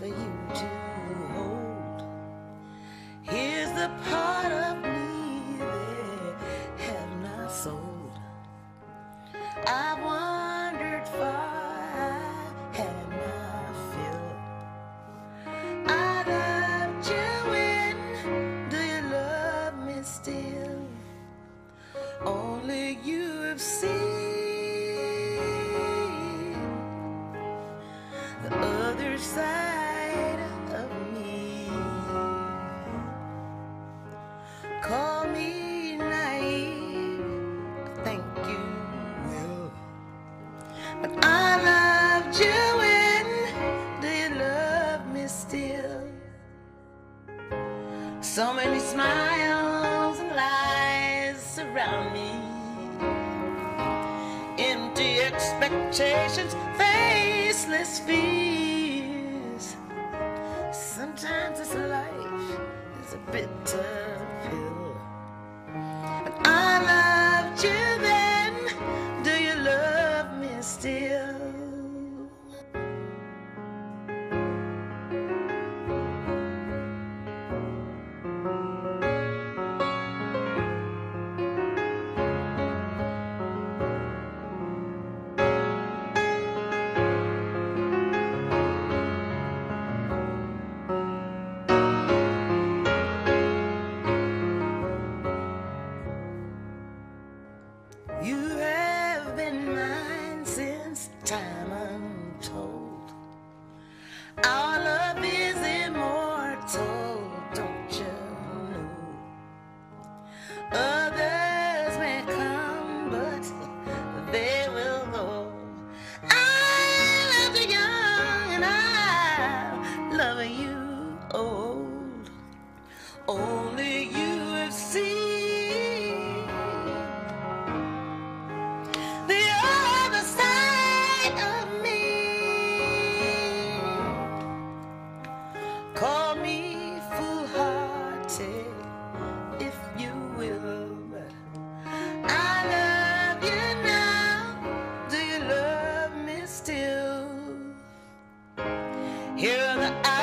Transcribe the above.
for you to hold. Here's the part of me they have not sold. I wandered far, I had my fill. I loved you when, do you love me still? Only you have seen the other side of me. Call me naive, I think you will, but I loved you when, do you love me still? So many smiles and lies surround me, empty expectations, faceless fears. Sometimes this life is a bitter pill, but I loved you then, do you love me still? You have been mine since time untold. Our love is immortal, don't you know? Others may come, but they will go. I love you young and I love you old. Only you have seen the other side of me. Call me foolhardy if you will, but I love you now. Do you love me still? Here are the